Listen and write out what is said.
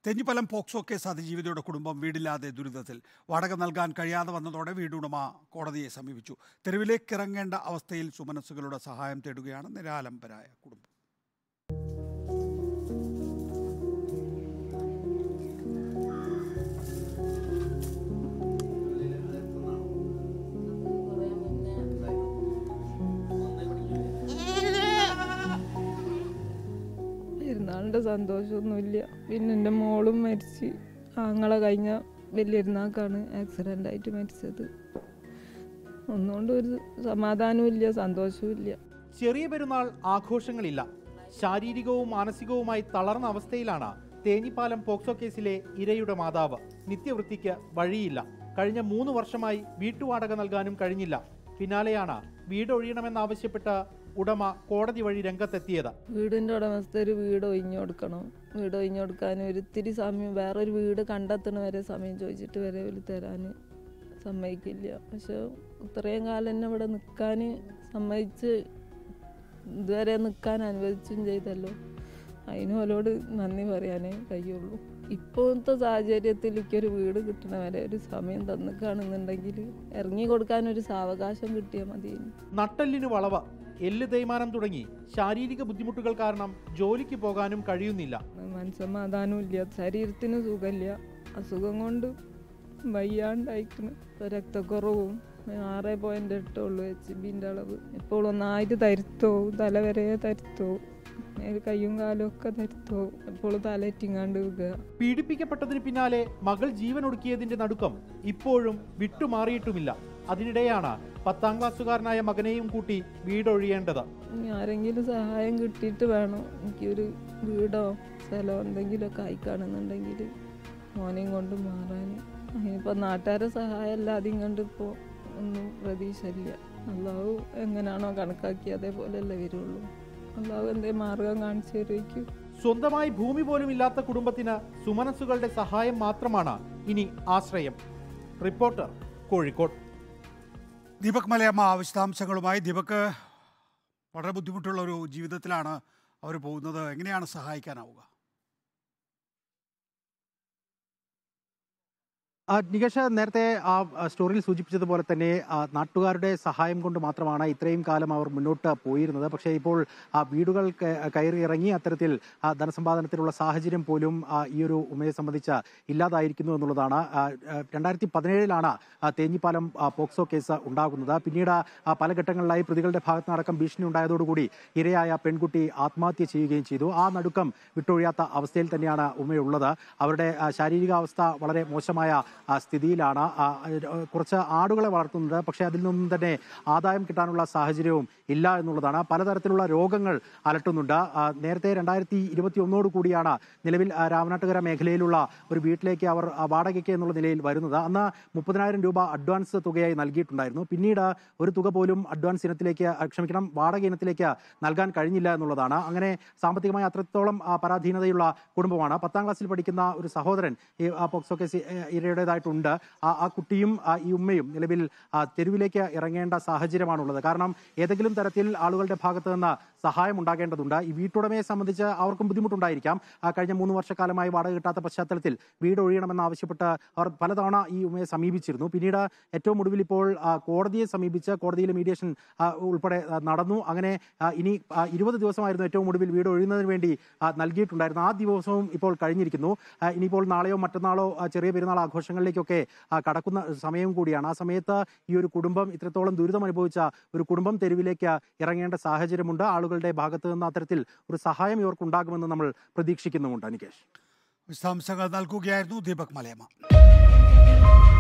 Thenhipalam POCSO case അതിജീവിതയുടെ കുടുംബം വീടില്ലാതെ ദുരിതത്തിൽ. വാടക നൽകാൻ കഴിയാതെ വന്നതോടെ വീടുടമ കോടതിയെ സമീപിച്ചു. തെരുവിലേക്ക് ഇറങ്ങേണ്ട അവസ്ഥയിൽ സുമനസ്സുകളുടെ സഹായം തേടുകയാണ് നിരാലംബരായ കുടുംബം. പെരുന്നാളിൻ്റെ സന്തോഷമൊന്നുമില്ല. പിന്നെ എൻ്റെ മോളും മരിച്ച്. ആങ്ങളെ കഴിഞ്ഞ വലിയൊരുന്നാക്കാണ് ആക്സിഡൻ്റായിട്ട് മരിച്ചത്. ഒന്നുകൊണ്ട് ഒരു സമാധാനവും ഇല്ല, സന്തോഷവും ഇല്ല. ചെറിയ പെരുന്നാൾ ആഘോഷങ്ങളില്ല. ശാരീരികവും മാനസികവുമായി തളർന്ന അവസ്ഥയിലാണ് തേഞ്ഞിപ്പാലം പോക്സോ കേസിലെ ഇരയുടെ മാതാവ്. നിത്യവൃത്തിക്ക് വഴിയില്ല. കഴിഞ്ഞ 3 വർഷമായി വീട്ടുവാടക നൽകാനും കഴിഞ്ഞില്ല. പിന്നാലെയാണ് വീടൊഴിയണമെന്നാവശ്യപ്പെട്ട് ഉടമ കോടതി വഴി രംഗത്തെത്തിയത്. വീടിൻ്റെ ഉടമസ്ഥ ഒരു വീട് ഒഴിഞ്ഞു കൊടുക്കണം. വീട് ഒഴിഞ്ഞു കൊടുക്കാൻ ഒരിത്തിരി സമയം, വേറൊരു വീട് കണ്ടെത്തണ വരെ സമയം ചോദിച്ചിട്ട് വരെ ഒരു തരാൻ സമ്മതിക്കില്ല. പക്ഷെ ഇത്രയും കാലം തന്നെ ഇവിടെ നിൽക്കാൻ സമ്മതിച്ച് ഇതുവരെ നിൽക്കാൻ അനുവദിച്ചും ചെയ്തല്ലോ. അതിന് അവരോട് നന്ദി പറയാനേ കഴിയുള്ളൂ. ഇപ്പോഴത്തെ സാഹചര്യത്തിൽ എനിക്കൊരു വീട് കിട്ടണ വരെ ഒരു സമയം തന്നിക്കാണെന്നുണ്ടെങ്കിൽ ഇറങ്ങി കൊടുക്കാനൊരു സാവകാശം കിട്ടിയാൽ മതി. നട്ടെല്ലിന് വളവ്, എല്ല് തേയ്മാനം തുടങ്ങി ശാരീരിക ബുദ്ധിമുട്ടുകൾ കാരണം ജോലിക്ക് പോകാനും കഴിയുന്നില്ല. മനസ്സമാധാനവും ഇല്ല, ശരീരത്തിന് സുഖമില്ല. അസുഖം കൊണ്ട് വയ്യാണ്ടായിക്കണ്. ഇപ്പോൾ രക്തക്കുറവും 6.8 ഉള്ളൂ HBൻ്റെ അളവ്. ഇപ്പോൾ ഒന്നായിട്ട് തരുത്തോവും, തലവരെ തരുത്തോവും, കയ്യും കാലും ഒക്കെ തരുത്തോവും. ഇപ്പോൾ തലറ്റിങ്ങാണ്ട് വീഴുക. പീഡിപ്പിക്കപ്പെട്ടതിന് പിന്നാലെ മകൾ ജീവൻ ഒടുക്കിയതിന്റെ നടുക്കം ഇപ്പോഴും വിട്ടുമാറിയിട്ടുമില്ല. അതിനിടെയാണ് 10ാം ക്ലാസ്സുകാരനായ മകനെയും കൂട്ടി വീടൊഴിയേണ്ടത്. ആരെങ്കിലും സഹായം കിട്ടിയിട്ട് വേണം എനിക്കൊരു വീടോ സ്ഥലമോ എന്തെങ്കിലുമൊക്കെ ആയിക്കാണെന്നുണ്ടെങ്കിൽ മോനെയും കൊണ്ട് മാറാൻ. അതിനിപ്പോൾ നാട്ടുകാരെ സഹായം അല്ലാതെയും കണ്ടിപ്പോൾ ഒന്നും പ്രതീക്ഷയില്ല. അള്ളാഹു എങ്ങനെയാണോ കണക്കാക്കി അതേപോലെയല്ലേ വരുള്ളൂ. അള്ളാഹു എന്തേ മാർഗം കാണിച്ചു തരുമായിരിക്കും. സ്വന്തമായി ഭൂമി പോലും ഇല്ലാത്ത കുടുംബത്തിന് സുമനസ്സുകളുടെ സഹായം മാത്രമാണ് ഇനി ആശ്രയം. റിപ്പോർട്ടർ, കോഴിക്കോട്. ദീപക് മലയമ്മ വിശദാംശങ്ങളുമായി. ദീപക്, വളരെ ബുദ്ധിമുട്ടുള്ള ഒരു ജീവിതത്തിലാണ് അവർ പോകുന്നത്. എങ്ങനെയാണ് സഹായിക്കാനാവുക? നികേഷ്, നേരത്തെ ആ സ്റ്റോറിയിൽ സൂചിപ്പിച്ചതുപോലെ തന്നെ നാട്ടുകാരുടെ സഹായം കൊണ്ട് മാത്രമാണ് ഇത്രയും കാലം അവർ മുന്നോട്ട് പോയിരുന്നത്. പക്ഷേ ഇപ്പോൾ വീടുകൾ കയറി ഇറങ്ങി അത്തരത്തിൽ ധനസമ്പാദനത്തിനുള്ള സാഹചര്യം പോലും ഈ ഒരു ഉമ്മയെ സംബന്ധിച്ച് ഇല്ലാതായിരിക്കുന്നു എന്നുള്ളതാണ്. 2017 തേഞ്ഞിപ്പാലം പോക്സോ കേസ് ഉണ്ടാകുന്നത്. പിന്നീട് പല ഘട്ടങ്ങളിലായി പ്രതികളുടെ ഭാഗത്ത് നിന്നടക്കം ഭീഷണി ഉണ്ടായതോടുകൂടി ഇരയായ പെൺകുട്ടി ആത്മഹത്യ ചെയ്യുകയും ചെയ്തു. ആ നടുക്കം വിട്ടൊഴിയാത്ത അവസ്ഥയിൽ തന്നെയാണ് ഉമ്മയുള്ളത്. അവരുടെ ശാരീരികാവസ്ഥ വളരെ മോശമായ സ്ഥിതിയിലാണ്. കുറച്ച് ആടുകളെ വളർത്തുന്നുണ്ട്, പക്ഷേ അതിൽ നിന്നും തന്നെ ആദായം കിട്ടാനുള്ള സാഹചര്യവും ഇല്ല എന്നുള്ളതാണ്. പലതരത്തിലുള്ള രോഗങ്ങൾ അലട്ടുന്നുണ്ട്. നേരത്തെ 2021 കൂടിയാണ് നിലവിൽ രാമനാട്ടുകര മേഖലയിലുള്ള ഒരു വീട്ടിലേക്ക് അവർ വാടകയ്ക്ക് എന്നുള്ള നിലയിൽ വരുന്നത്. അന്ന് 30,000 രൂപ അഡ്വാൻസ് തുകയായി നൽകിയിട്ടുണ്ടായിരുന്നു. പിന്നീട് ഒരു തുക പോലും അഡ്വാൻസ് ഇനത്തിലേക്ക്, വാടക ഇനത്തിലേക്ക് നൽകാൻ കഴിഞ്ഞില്ല എന്നുള്ളതാണ്. അങ്ങനെ സാമ്പത്തികമായി അത്രത്തോളം പരാധീനതയുള്ള കുടുംബമാണ്. 10ാം ക്ലാസ്സിൽ പഠിക്കുന്ന ഒരു സഹോദരൻ ഈ പോക്സോ കേസ് ഇരയുടേതായിട്ടുണ്ട്. ആ കുട്ടിയും ഈ ഉമ്മയും നിലവിൽ തെരുവിലേക്ക് ഇറങ്ങേണ്ട സാഹചര്യമാണുള്ളത്. കാരണം ഏതെങ്കിലും തരത്തിൽ ആളുകളുടെ ഭാഗത്ത് നിന്ന് സഹായം ഉണ്ടാകേണ്ടതുണ്ട്. ഈ വീട്ടുടമയെ സംബന്ധിച്ച് അവർക്കും ബുദ്ധിമുട്ടുണ്ടായിരിക്കാം. കഴിഞ്ഞ 3 വർഷക്കാലമായി വാടക കിട്ടാത്ത പശ്ചാത്തലത്തിൽ വീട് ഒഴിയണമെന്നാവശ്യപ്പെട്ട് അവർ പലതവണ ഈ ഉമ്മയെ സമീപിച്ചിരുന്നു. പിന്നീട് ഏറ്റവും ഒടുവിൽ ഇപ്പോൾ കോടതിയെ സമീപിച്ച് കോടതിയിലെ മീഡിയേഷൻ ഉൾപ്പെടെ നടന്നു. അങ്ങനെ ഇനി 20 ദിവസമായിരുന്നു ഏറ്റവും ഒടുവിൽ വീട് ഒഴിയുന്നതിന് വേണ്ടി നൽകിയിട്ടുണ്ടായിരുന്നു. ആ ദിവസവും ഇപ്പോൾ കഴിഞ്ഞിരിക്കുന്നു. ഇനിയിപ്പോൾ നാളെയോ മറ്റന്നാളോ ചെറിയ പെരുന്നാൾ ആഘോഷങ്ങളിലേക്കൊക്കെ കടക്കുന്ന സമയം കൂടിയാണ്. ആ സമയത്ത് ഈ ഒരു കുടുംബം, ഇത്രത്തോളം ദുരിതം അനുഭവിച്ച ഒരു കുടുംബം തെരുവിലേക്ക് ഇറങ്ങേണ്ട സാഹചര്യമുണ്ട്. ആളുകളുടെ ഭാഗത്ത് നിന്ന് അത്തരത്തിൽ ഒരു സഹായം ഇവർക്കുണ്ടാകുമെന്ന് നമ്മൾ പ്രതീക്ഷിക്കുന്നുമുണ്ട്. നികേഷ്, വിശദാംശങ്ങൾ നൽകുകയായിരുന്നു ദീപക് മലയമ്മ.